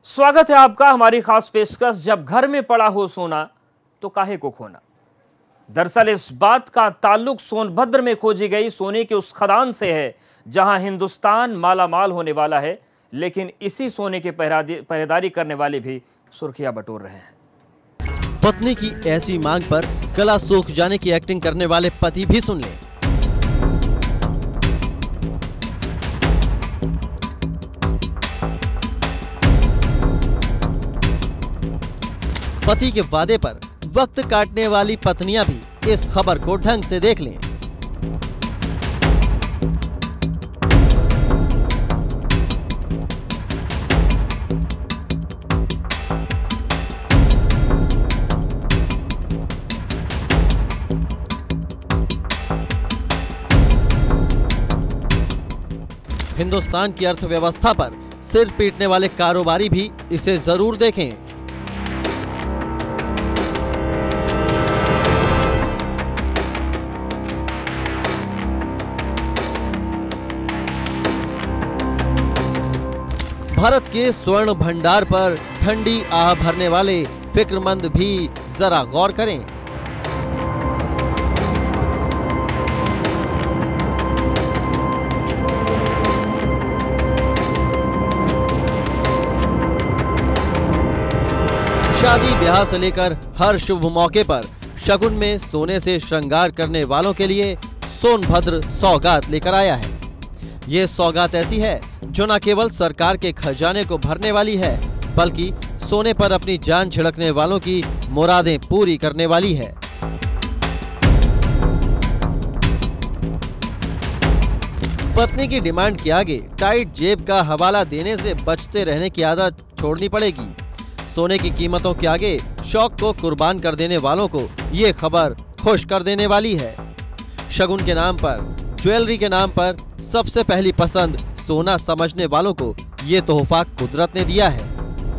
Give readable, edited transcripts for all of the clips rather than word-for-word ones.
स्वागत है आपका हमारी खास पेशकश जब घर में पड़ा हो सोना तो काहे को खोना। दरअसल इस बात का ताल्लुक सोनभद्र में खोजी गई सोने के उस खदान से है जहां हिंदुस्तान मालामाल होने वाला है, लेकिन इसी सोने के पहरेदारी करने वाले भी सुर्खियां बटोर रहे हैं। पत्नी की ऐसी मांग पर गला सूख जाने की एक्टिंग करने वाले पति भी सुन लें। पति के वादे पर वक्त काटने वाली पत्नियां भी इस खबर को ढंग से देख लें। हिंदुस्तान की अर्थव्यवस्था पर सिर पीटने वाले कारोबारी भी इसे जरूर देखें। भारत के स्वर्ण भंडार पर ठंडी आह भरने वाले फिक्रमंद भी जरा गौर करें। शादी ब्याह से लेकर हर शुभ मौके पर शगुन में सोने से श्रृंगार करने वालों के लिए सोनभद्र सौगात लेकर आया है। ये सौगात ऐसी है जो न केवल सरकार के खजाने को भरने वाली है, बल्कि सोने पर अपनी जान छिड़कने वालों की मुरादें पूरी करने वाली है। पत्नी की डिमांड के आगे टाइट जेब का हवाला देने से बचते रहने की आदत छोड़नी पड़ेगी। सोने की कीमतों के आगे शौक को कुर्बान कर देने वालों को ये खबर खुश कर देने वाली है। शगुन के नाम पर, ज्वेलरी के नाम पर सबसे पहली पसंद सोना समझने वालों को ये तोहफा कुदरत ने दिया है।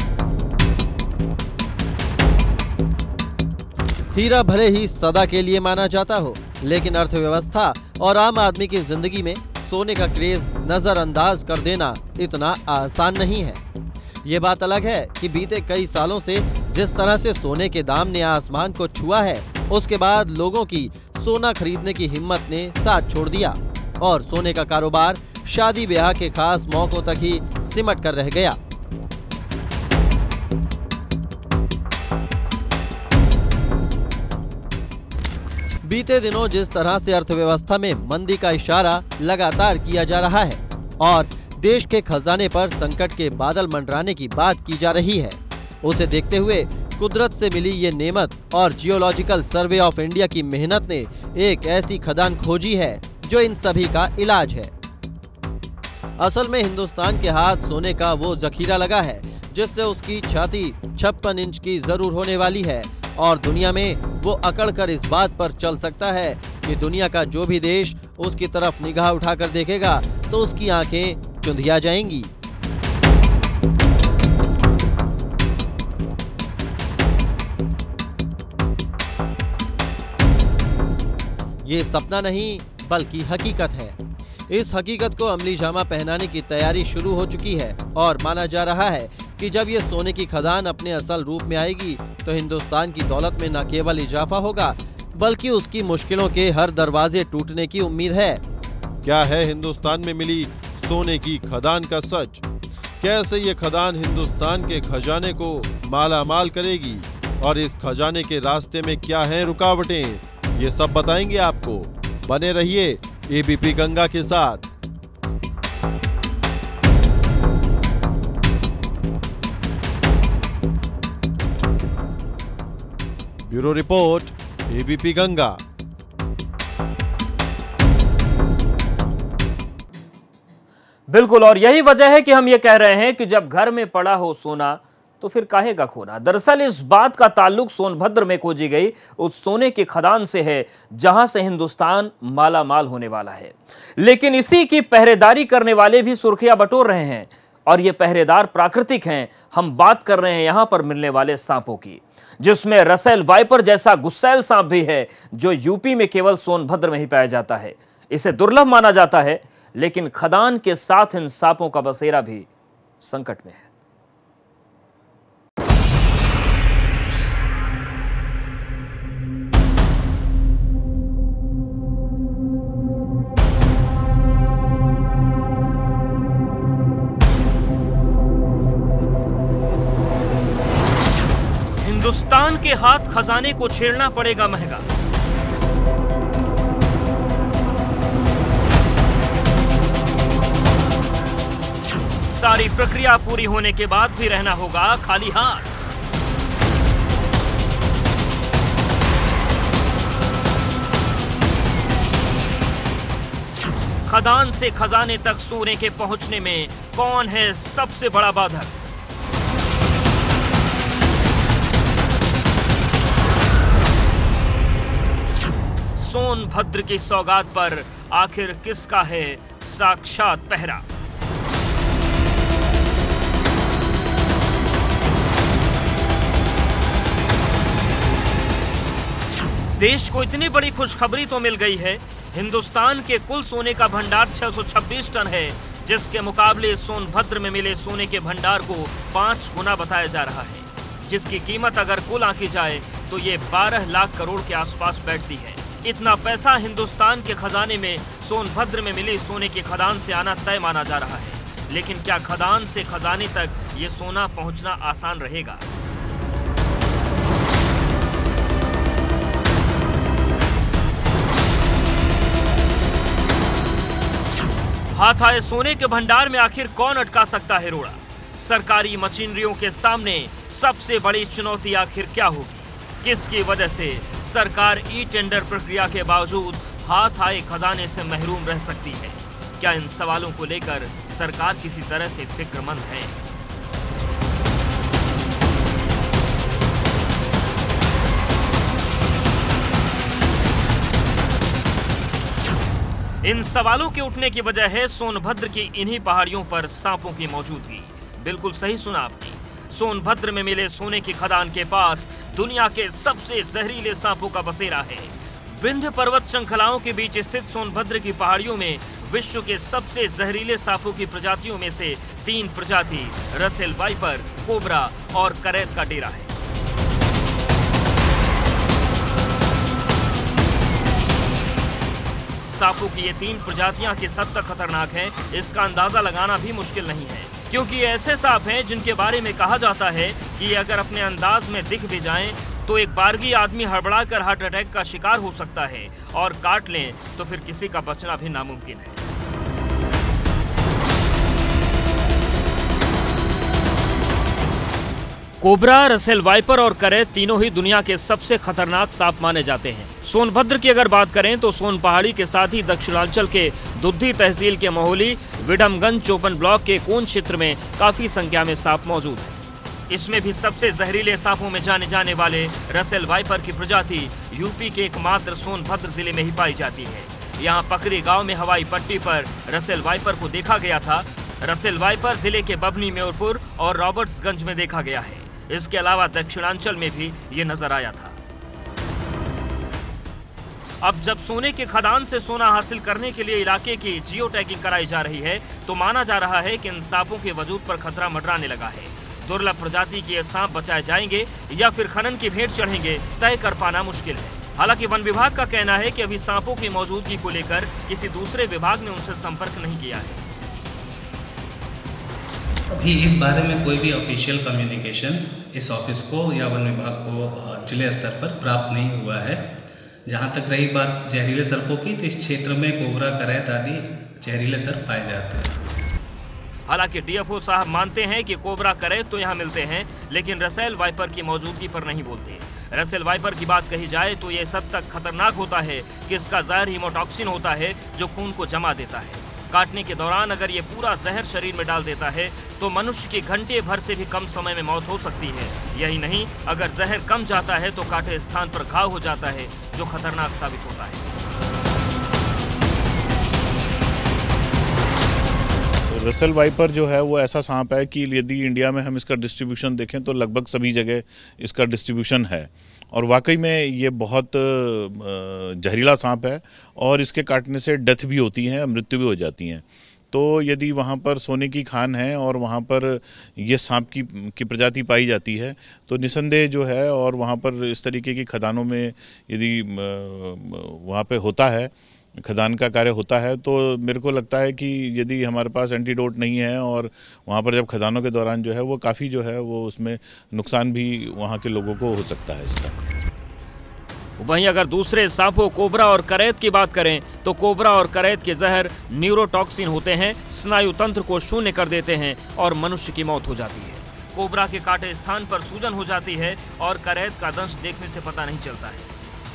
हीरा भले ही सदा के लिए माना जाता हो, लेकिन अर्थव्यवस्था और आम आदमी की जिंदगी में सोने का क्रेज नजरअंदाज कर देना इतना आसान नहीं है। ये बात अलग है कि बीते कई सालों से जिस तरह से सोने के दाम ने आसमान को छुआ है, उसके बाद लोगों की सोना खरीदने की हिम्मत ने साथ छोड़ दिया और सोने का कारोबार शादी ब्याह के खास मौकों तक ही सिमट कर रह गया। बीते दिनों जिस तरह से अर्थव्यवस्था में मंदी का इशारा लगातार किया जा रहा है और देश के खजाने पर संकट के बादल मंडराने की बात की जा रही है, उसे देखते हुए कुदरत से मिली ये नेमत और जियोलॉजिकल सर्वे ऑफ इंडिया की मेहनत ने एक ऐसी खदान खोजी है जो इन सभी का इलाज है। असल में हिंदुस्तान के हाथ सोने का वो जखीरा लगा है जिससे उसकी छाती 56 इंच की जरूर होने वाली है और दुनिया में वो अकड़ कर इस बात पर चल सकता है कि दुनिया का जो भी देश उसकी तरफ निगाह उठाकर देखेगा तो उसकी आंखें चुंधिया जाएंगी। ये सपना नहीं बल्कि हकीकत है। इस हकीकत को अमली जामा पहनाने की तैयारी शुरू हो चुकी है और माना जा रहा है कि जब ये सोने की खदान अपने असल रूप में आएगी तो हिंदुस्तान की दौलत में न केवल इजाफा होगा बल्कि उसकी मुश्किलों के हर दरवाजे टूटने की उम्मीद है। क्या है हिंदुस्तान में मिली सोने की खदान का सच? कैसे ये खदान हिंदुस्तान के खजाने को मालामाल करेगी और इस खजाने के रास्ते में क्या हैं रुकावटें, ये सब बताएंगे आपको। बने रहिए एबीपी गंगा के साथ। Bureau report ABP Ganga. बिल्कुल, और यही वजह है कि हम ये कह रहे हैं कि जब घर में पड़ा हो सोना तो फिर काहे का खोना। दरअसल इस बात का ताल्लुक सोनभद्र में खोजी गई उस सोने की खदान से है जहां से हिंदुस्तान मालामाल होने वाला है, लेकिन इसी की पहरेदारी करने वाले भी सुर्खियां बटोर रहे हैं और ये पहरेदार प्राकृतिक हैं। हम बात कर रहे हैं यहां पर मिलने वाले सांपों की, जिसमें रसेल वाइपर जैसा गुस्सैल सांप भी है जो यूपी में केवल सोनभद्र में ही पाया जाता है। इसे दुर्लभ माना जाता है, लेकिन खदान के साथ इन सांपों का बसेरा भी संकट में है। कप्तान के हाथ खजाने को छेड़ना पड़ेगा महंगा। सारी प्रक्रिया पूरी होने के बाद भी रहना होगा खाली हाथ। खदान से खजाने तक सोने के पहुंचने में कौन है सबसे बड़ा बाधक? सोनभद्र की सौगात पर आखिर किसका है साक्षात पहरा? देश को इतनी बड़ी खुशखबरी तो मिल गई है। हिंदुस्तान के कुल सोने का भंडार 626 टन है, जिसके मुकाबले सोनभद्र में मिले सोने के भंडार को 5 गुना बताया जा रहा है, जिसकी कीमत अगर कुल आंकी जाए तो ये 12 लाख करोड़ के आसपास बैठती है। इतना पैसा हिंदुस्तान के खजाने में सोनभद्र में मिले सोने की खदान से आना तय माना जा रहा है। लेकिन क्या खदान से खजाने तक ये सोना पहुंचना आसान रहेगा? हाथ आए सोने के भंडार में आखिर कौन अटका सकता है रोड़ा? सरकारी मशीनरियों के सामने सबसे बड़ी चुनौती आखिर क्या होगी? किसकी वजह से सरकार ई टेंडर प्रक्रिया के बावजूद हाथ आए खजाने से महरूम रह सकती है? क्या इन सवालों को लेकर सरकार किसी तरह से फिक्रमंद है? इन सवालों के उठने की वजह है सोनभद्र की इन्हीं पहाड़ियों पर सांपों की मौजूदगी। बिल्कुल सही सुना आपने, सोनभद्र में मिले सोने की खदान के पास दुनिया के सबसे जहरीले सांपों का बसेरा है। विंध्य पर्वत श्रृंखलाओं के बीच स्थित सोनभद्र की पहाड़ियों में विश्व के सबसे जहरीले सांपों की प्रजातियों में से 3 प्रजाति रसेल वाइपर, कोबरा और करैत का डेरा है। सांपों की ये 3 प्रजातियां किस हद तक खतरनाक हैं, इसका अंदाजा लगाना भी मुश्किल नहीं है, क्योंकि ये ऐसे सांप हैं जिनके बारे में कहा जाता है कि ये अगर अपने अंदाज में दिख भी जाएं तो एक बारगी आदमी हड़बड़ाकर हार्ट अटैक का शिकार हो सकता है, और काट लें तो फिर किसी का बचना भी नामुमकिन है। कोबरा, रसेल वाइपर और करैत तीनों ही दुनिया के सबसे खतरनाक सांप माने जाते हैं। सोनभद्र की अगर बात करें तो सोन पहाड़ी के साथ ही दक्षिणांचल के दुद्धी तहसील के महोली, विडमगंज, चोपन ब्लॉक के कोन क्षेत्र में काफी संख्या में सांप मौजूद हैं। इसमें भी सबसे जहरीले सांपों में जाने जाने वाले रसेल वाइपर की प्रजाति यूपी के एकमात्र सोनभद्र जिले में ही पाई जाती है। यहाँ पकरी गांव में हवाई पट्टी पर रसेल वाइपर को देखा गया था। रसेल वाइपर जिले के बबनी, मेयरपुर और रॉबर्ट्सगंज में देखा गया है। इसके अलावा दक्षिणांचल में भी ये नजर आया था। अब जब सोने के खदान से सोना हासिल करने के लिए इलाके की जियो टैगिंग कराई जा रही है, तो माना जा रहा है कि इन सांपों के वजूद पर खतरा मंडराने लगा है। दुर्लभ प्रजाति के ये सांप बचाए जाएंगे या फिर खनन की भेंट चढ़ेंगे, तय कर पाना मुश्किल है। हालांकि वन विभाग का कहना है कि अभी सांपों की मौजूदगी को लेकर किसी दूसरे विभाग ने उनसे संपर्क नहीं किया है। अभी इस बारे में कोई भी ऑफिशियल कम्युनिकेशन इस ऑफिस को या वन विभाग को जिले स्तर पर प्राप्त नहीं हुआ है। जहां तक रही बात जहरीले सर्पों की, तो इस क्षेत्र में कोबरा, करैत आदि जहरीले सर्प पाए जाते हैं। हालांकि डीएफओ साहब मानते हैं कि कोबरा, करैत तो यहाँ मिलते हैं, लेकिन रसेल वाइपर की मौजूदगी पर नहीं बोलते। रसेल वाइपर की बात कही जाए तो ये सब तक खतरनाक होता है कि इसका जहर हीमोटॉक्सिन होता है, जो खून को जमा देता है। काटने के दौरान अगर ये पूरा जहर शरीर में डाल देता है तो मनुष्य की घंटे भर से भी कम समय में मौत हो सकती है। यही नहीं, अगर जहर कम जाता है तो काटे स्थान पर घाव हो जाता है, जो खतरनाक साबित होता है। रसेल वाइपर जो है वो ऐसा सांप है कि यदि इंडिया में हम इसका डिस्ट्रीब्यूशन देखें तो लगभग सभी जगह इसका डिस्ट्रीब्यूशन है, और वाकई में ये बहुत जहरीला सांप है और इसके काटने से डेथ भी होती है, मृत्यु भी हो जाती हैं। तो यदि वहाँ पर सोने की खान है और वहाँ पर ये सांप की प्रजाति पाई जाती है तो निसंदेह जो है, और वहाँ पर इस तरीके की खदानों में यदि वहाँ पे होता है खदान का कार्य होता है। तो मेरे को लगता है कि यदि हमारे पास एंटीडोट नहीं है और वहाँ पर जब खदानों के दौरान जो है वो काफ़ी जो है वो उसमें नुकसान भी वहाँ के लोगों को हो सकता है इसका। वहीं अगर दूसरे सांपों कोबरा और करैत की बात करें तो कोबरा और करैत के जहर न्यूरोटॉक्सिन होते हैं, स्नायु तंत्र को शून्य कर देते हैं और मनुष्य की मौत हो जाती है। कोबरा के काटे स्थान पर सूजन हो जाती है और करैत का दंश देखने से पता नहीं चलता है।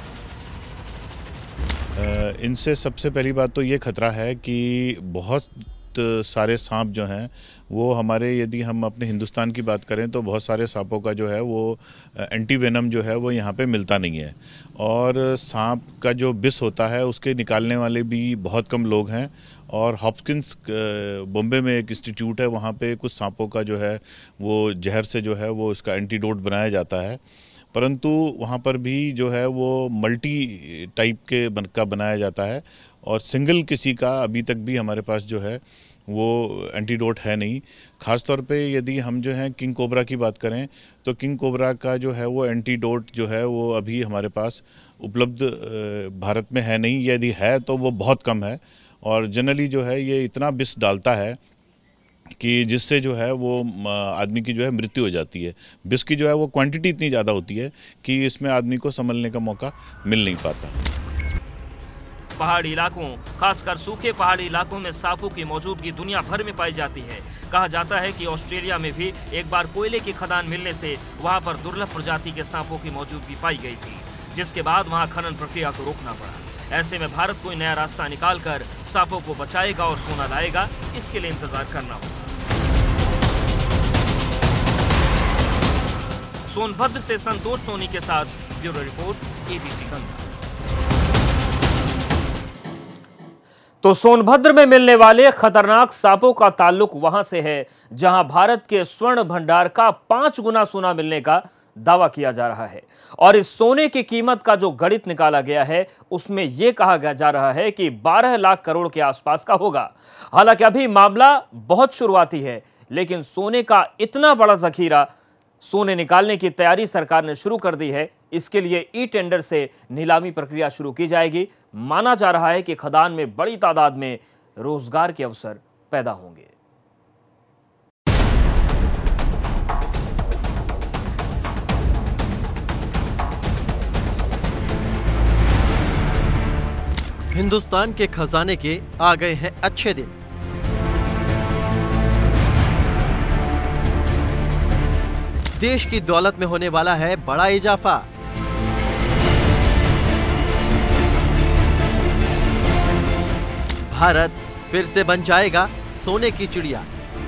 इनसे सबसे पहली बात तो ये खतरा है कि बहुत सारे सांप जो हैं वो हमारे, यदि हम अपने हिंदुस्तान की बात करें तो बहुत सारे सांपों का जो है वो एंटीवेनम जो है वो यहाँ पे मिलता नहीं है, और सांप का जो विष होता है उसके निकालने वाले भी बहुत कम लोग हैं। और हॉपकिंस बॉम्बे में एक इंस्टीट्यूट है, वहाँ पे कुछ सांपों का जो है वो जहर से जो है वो इसका एंटीडोट बनाया जाता है, परंतु वहाँ पर भी जो है वो मल्टी टाइप का बनाया जाता है और सिंगल किसी का अभी तक भी हमारे पास जो है वो एंटीडोट है नहीं। ख़ास तौर पे यदि हम जो है किंग कोबरा की बात करें तो किंग कोबरा का जो है वो एंटीडोट जो है वो अभी हमारे पास उपलब्ध भारत में है नहीं, यदि है तो वो बहुत कम है। और जनरली जो है ये इतना विष डालता है कि जिससे जो है वो आदमी की जो है मृत्यु हो जाती है। विष की जो है वो क्वांटिटी इतनी ज़्यादा होती है कि इसमें आदमी को संभलने का मौका मिल नहीं पाता। पहाड़ी इलाकों, खासकर सूखे पहाड़ी इलाकों में सांपों की मौजूदगी दुनिया भर में पाई जाती है। कहा जाता है कि ऑस्ट्रेलिया में भी एक बार कोयले की खदान मिलने से वहां पर दुर्लभ प्रजाति के सांपों की मौजूदगी पाई गई थी, जिसके बाद वहां खनन प्रक्रिया को रोकना पड़ा। ऐसे में भारत कोई नया रास्ता निकालकर सांपों को बचाएगा और सोना लाएगा, इसके लिए इंतजार करना होगा। सोनभद्र से संतोष सोनी के साथ ब्यूरो रिपोर्ट, एबीपी गंगा। तो सोनभद्र में मिलने वाले खतरनाक सांपों का ताल्लुक वहां से है जहां भारत के स्वर्ण भंडार का 5 गुना सोना मिलने का दावा किया जा रहा है। और इस सोने की कीमत का जो गणित निकाला गया है उसमें यह कहा जा रहा है कि 12 लाख करोड़ के आसपास का होगा। हालांकि अभी मामला बहुत शुरुआती है, लेकिन सोने का इतना बड़ा जखीरा, सोने निकालने की तैयारी सरकार ने शुरू कर दी है। इसके लिए ई टेंडर से नीलामी प्रक्रिया शुरू की जाएगी। माना जा रहा है कि खदान में बड़ी तादाद में रोजगार के अवसर पैदा होंगे। हिंदुस्तान के खजाने के आ गए हैं अच्छे दिन। देश की दौलत में होने वाला है बड़ा इजाफा। भारत फिर से बन जाएगा सोने की चिड़िया।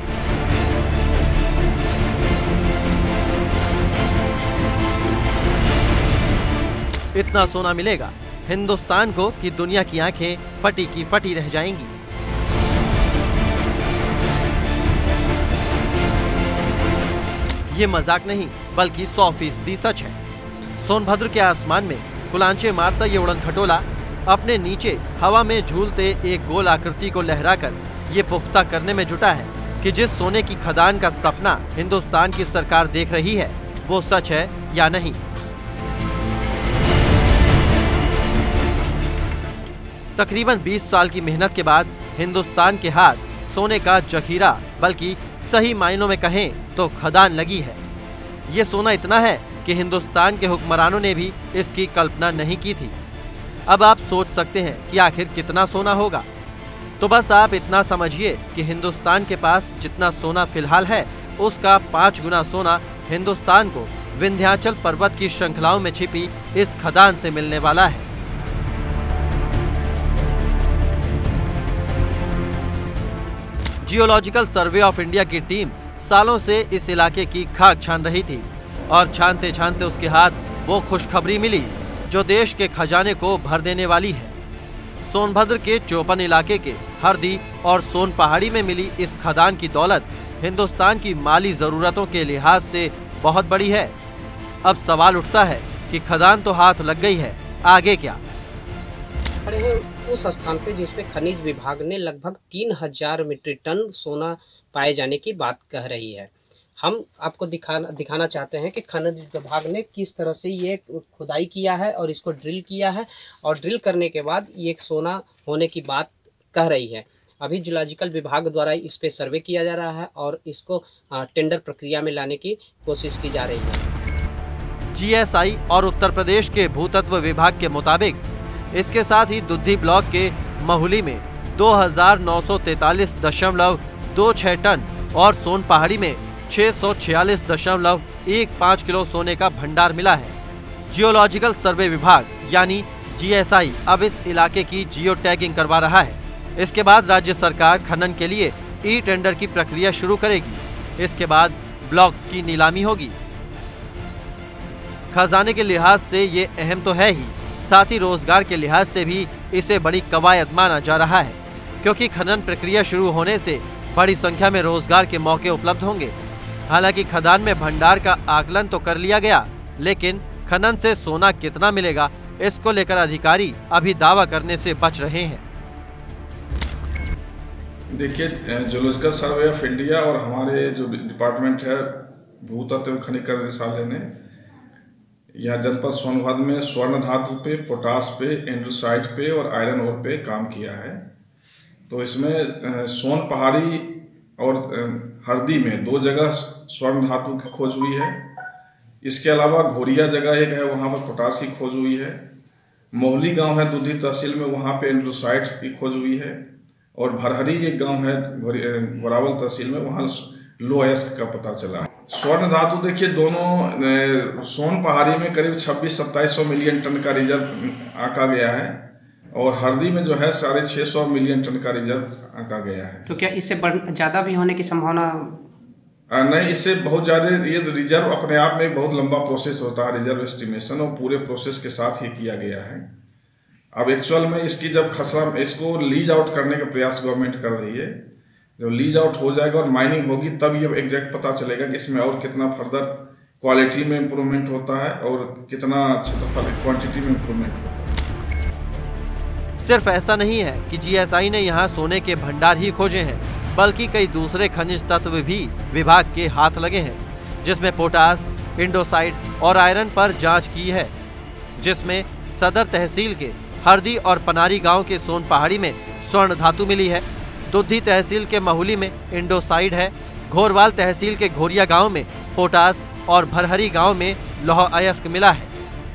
इतना सोना मिलेगा हिंदुस्तान को कि दुनिया की आंखें फटी की फटी रह जाएंगी। ये मजाक नहीं बल्कि 100% सच है। सोनभद्र के आसमान में कुलांचे मारता ये उड़न खटोला अपने नीचे हवा में झूलते एक गोल आकृति को लहराकर ये पुख्ता करने में जुटा है कि जिस सोने की खदान का सपना हिंदुस्तान की सरकार देख रही है वो सच है या नहीं। तकरीबन 20 साल की मेहनत के बाद हिंदुस्तान के हाथ सोने का जखीरा, बल्कि सही मायनों में कहें तो खदान लगी है। ये सोना इतना है कि हिंदुस्तान के हुक्मरानों ने भी इसकी कल्पना नहीं की थी। अब आप सोच सकते हैं कि आखिर कितना सोना होगा। तो बस आप इतना समझिए कि हिंदुस्तान के पास जितना सोना फिलहाल है उसका 5 गुना सोना हिंदुस्तान को विंध्याचल पर्वत की श्रृंखलाओं में छिपी इस खदान से मिलने वाला है। जियोलॉजिकल सर्वे ऑफ इंडिया की टीम सालों से इस इलाके की खाक छान रही थी और छानते छानते उसके हाथ वो खुशखबरी मिली जो देश के खजाने को भर देने वाली है। सोनभद्र के चौपन इलाके के हरदी और सोन पहाड़ी में मिली इस खदान की दौलत हिंदुस्तान की माली जरूरतों के लिहाज से बहुत बड़ी है। अब सवाल उठता है कि खदान तो हाथ लग गई है, आगे क्या? उस स्थान पे जिसमें खनिज विभाग ने लगभग 3000 मीट्रिक टन सोना पाए जाने की बात कह रही है। हम आपको दिखाना चाहते हैं कि खनिज विभाग ने किस तरह से ये खुदाई किया है और इसको ड्रिल किया है, और ड्रिल करने के बाद ये सोना होने की बात कह रही है। अभी जूलॉजिकल विभाग द्वारा इस पे सर्वे किया जा रहा है और इसको टेंडर प्रक्रिया में लाने की कोशिश की जा रही है। जीएसआई और उत्तर प्रदेश के भूतत्व विभाग के मुताबिक इसके साथ ही दुद्धी ब्लॉक के महुली में 2943.26 टन और सोन पहाड़ी में 646.15 किलो सोने का भंडार मिला है। जियोलॉजिकल सर्वे विभाग यानी जीएसआई अब इस इलाके की जियो टैगिंग करवा रहा है। इसके बाद राज्य सरकार खनन के लिए ई टेंडर की प्रक्रिया शुरू करेगी। इसके बाद ब्लॉक्स की नीलामी होगी। खजाने के लिहाज से ये अहम तो है ही, साथ ही रोजगार के लिहाज से भी इसे बड़ी कवायद माना जा रहा है, क्योंकि खनन प्रक्रिया शुरू होने से बड़ी संख्या में रोजगार के मौके उपलब्ध होंगे। हालांकि खदान में भंडार का आकलन तो कर लिया गया, लेकिन खनन से सोना कितना मिलेगा इसको लेकर अधिकारी अभी दावा करने से बच रहे हैं। देखिए, जियोलॉजिकल सर्वे ऑफ इंडिया और हमारे जो डिपार्टमेंट है भूतत्व खनिकरण निदेशालय ने यहाँ जनपद सोनभद्र में स्वर्ण धातु पे, पोटास पे, एंड्रोसाइट पे और आयरन ओर पे काम किया है। तो इसमें सोन पहाड़ी और हरदी में 2 जगह स्वर्ण धातु की खोज हुई है। इसके अलावा घोरिया जगह एक है, वहाँ पर पोटास की खोज हुई है। मोहली गांव है दुधी तहसील में, वहाँ पे एंड्रोसाइट की खोज हुई है। और भरहरी एक गांव है घोरावल तहसील में, वहाँ लो अयस्क का पता चला। स्वर्ण धातु देखिए, दोनों सोन पहाड़ी में करीब 26-2700 मिलियन टन का रिजर्व आंका गया है और हरदी में जो है 650 मिलियन टन का रिजर्व आंका गया है। तो क्या इससे ज़्यादा भी होने की संभावना? नहीं, इससे बहुत ज़्यादा। ये रिजर्व अपने आप में बहुत लंबा प्रोसेस होता है, रिजर्व एस्टिमेशन, और पूरे प्रोसेस के साथ ही किया गया है। अब एक्चुअल में इसकी जब खसरा इसको लीज आउट करने का प्रयास गवर्नमेंट कर रही है, जब लीज आउट हो जाएगा और माइनिंग होगी तब ये एग्जैक्ट पता चलेगा कि इसमें और कितना फर्दर क्वालिटी में इम्प्रूवमेंट होता है और कितना क्षेत्रफल क्वांटिटी में इम्प्रूवमेंट होता है। सिर्फ ऐसा नहीं है कि जीएसआई ने यहाँ सोने के भंडार ही खोजे हैं, बल्कि कई दूसरे खनिज तत्व भी विभाग के हाथ लगे हैं, जिसमें पोटास, इंडोसाइट और आयरन पर जांच की है, जिसमें सदर तहसील के हरदी और पनारी गांव के सोन पहाड़ी में स्वर्ण धातु मिली है। दुद्धी तहसील के महुली में इंडोसाइड है। घोरवाल तहसील के घोरिया गांव में पोटास और भरहरी गांव में लौह अयस्क मिला है।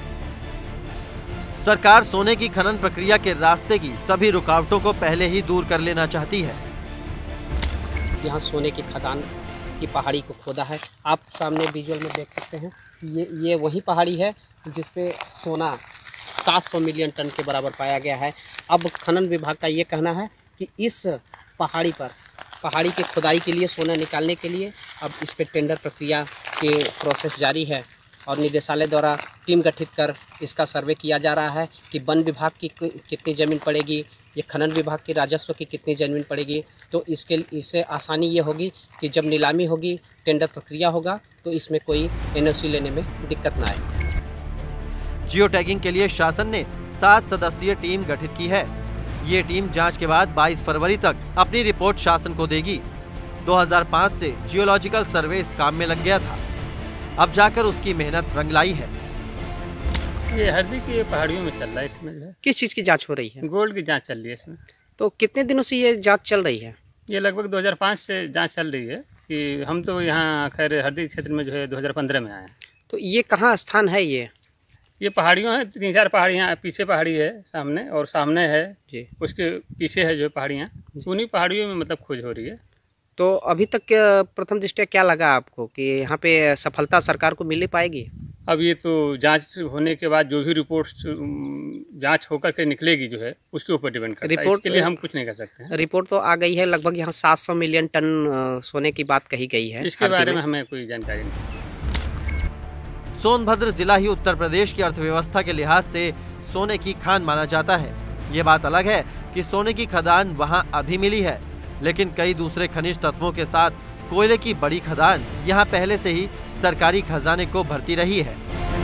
सरकार सोने की खनन प्रक्रिया के रास्ते की सभी रुकावटों को पहले ही दूर कर लेना चाहती है। यहाँ सोने की खदान की पहाड़ी को खोदा है। आप सामने विजुअल में देख सकते हैं, ये वही पहाड़ी है जिसपे सोना 700 मिलियन टन के बराबर पाया गया है। अब खनन विभाग का ये कहना है कि इस पहाड़ी के खुदाई के लिए, सोना निकालने के लिए अब इस पे टेंडर प्रक्रिया के प्रोसेस जारी है और निदेशालय द्वारा टीम गठित कर इसका सर्वे किया जा रहा है कि वन विभाग की कितनी ज़मीन पड़ेगी, ये खनन विभाग के राजस्व की कितनी ज़मीन पड़ेगी। तो इससे आसानी ये होगी कि जब नीलामी होगी, टेंडर प्रक्रिया होगा, तो इसमें कोई एनओसी लेने में दिक्कत ना आए। जियो टैगिंग के लिए शासन ने 7 सदस्यीय टीम गठित की है। ये टीम जांच के बाद 22 फरवरी तक अपनी रिपोर्ट शासन को देगी। 2005 से जियोलॉजिकल सर्वे इस काम में लग गया था, अब जाकर उसकी मेहनत रंग लाई है। ये हरदी की पहाड़ियों में चल रहा है। इसमें जो है किस चीज़ की जांच हो रही है? गोल्ड की जांच चल रही है इसमें। तो कितने दिनों से ये जांच चल रही है? ये लगभग 2005 से जांच चल रही है कि हम तो यहाँ खैर हरदी क्षेत्र में जो है 2015 में आए हैं। तो ये कहाँ स्थान है? ये पहाड़ियों है, 3-4 पहाड़ियाँ, पीछे पहाड़ी है सामने और सामने है जी, उसके पीछे है जो पहाड़ियाँ, उन्हीं पहाड़ियों में मतलब खोज हो रही है। तो अभी तक प्रथम दृष्टया क्या लगा आपको कि यहाँ पे सफलता सरकार को मिल पाएगी? अब ये तो जांच होने के बाद जो भी रिपोर्ट जांच होकर के निकलेगी जो है उसके ऊपर डिपेंड करता है। इसके लिए हम कुछ नहीं कर सकते हैं। रिपोर्ट तो आ गई है, लगभग यहाँ 700 मिलियन टन सोने की बात कही गई है। इसके बारे में हमें कोई जानकारी नहीं। सोनभद्र जिला ही उत्तर प्रदेश की अर्थव्यवस्था के लिहाज से सोने की खान माना जाता है। ये बात अलग है कि सोने की खदान वहाँ अभी मिली है, लेकिन कई दूसरे खनिज तत्वों के साथ कोयले की बड़ी खदान यहाँ पहले से ही सरकारी खजाने को भरती रही है।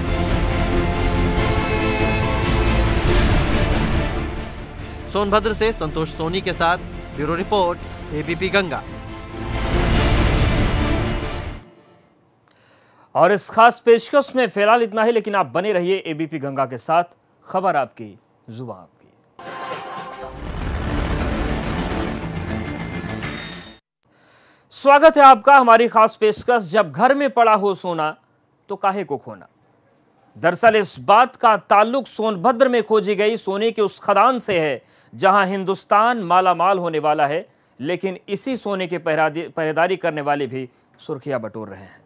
सोनभद्र से संतोष सोनी के साथ ब्यूरो रिपोर्ट, एबीपी गंगा। और इस खास पेशकश में फिलहाल इतना ही, लेकिन आप बने रहिए एबीपी गंगा के साथ। खबर आपकी, जुबान आपकी। स्वागत है आपका हमारी खास पेशकश जब घर में पड़ा हो सोना तो काहे को खोना। दरअसल इस बात का ताल्लुक सोनभद्र में खोजी गई सोने के उस खदान से है जहां हिंदुस्तान मालामाल होने वाला है, लेकिन इसी सोने की पहरेदारी करने वाले भी सुर्खियां बटोर रहे हैं।